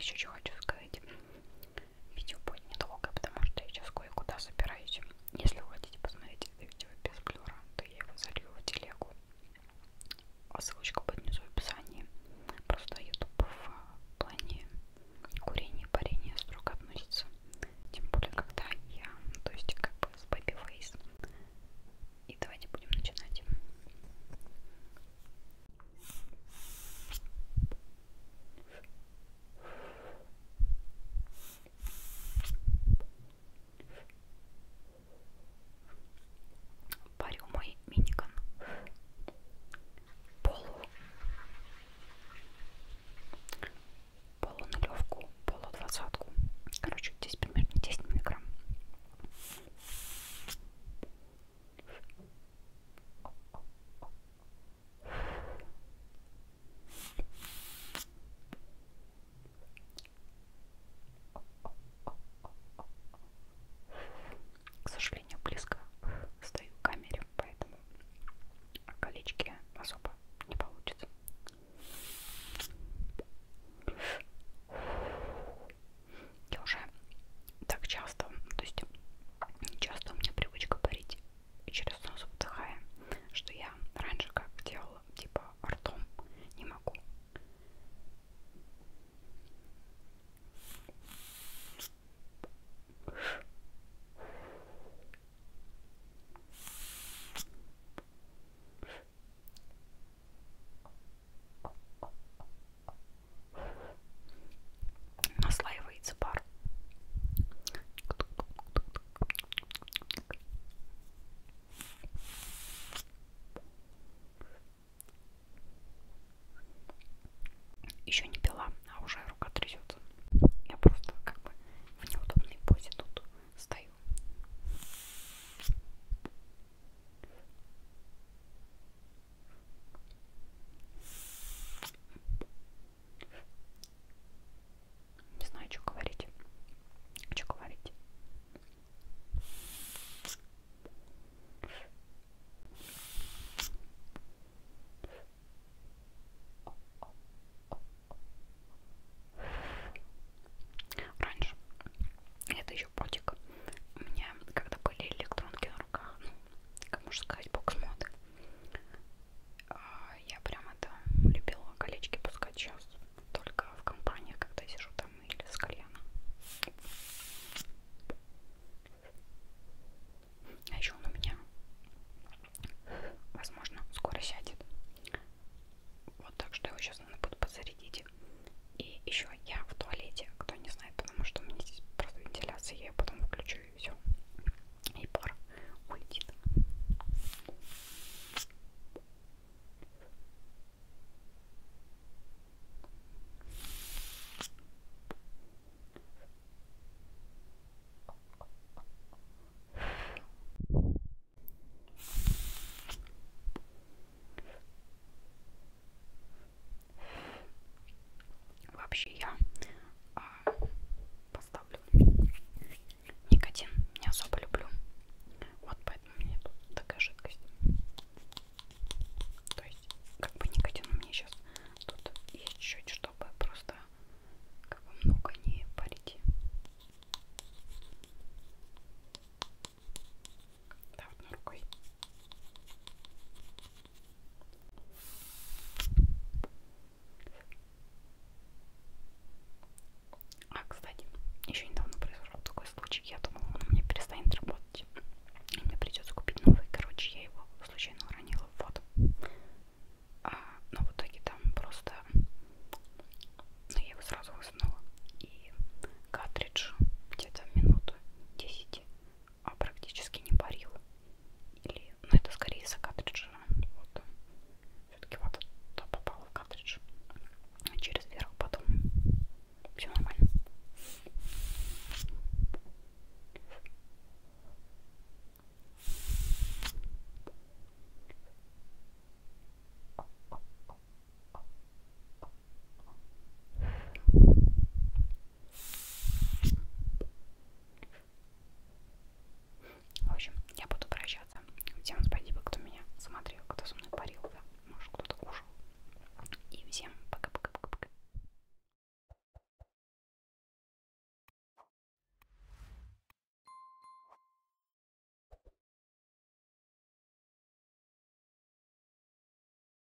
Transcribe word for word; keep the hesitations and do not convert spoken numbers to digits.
еще хочу сказать. Видео будет недолгое, потому что я сейчас кое-куда собираюсь. Если вы хотите посмотреть это видео без блюра, то я его залью в телегу. А ссылочка будет внизу в описании. Просто YouTube в плане курения и парения строго относится. Тем более, когда я, то есть как бы с baby face. И давайте будем начинать. Парю мой миниган полу полунулевку, полудвадцатку. Короче, здесь примерно десять миллиграмм. К сожалению,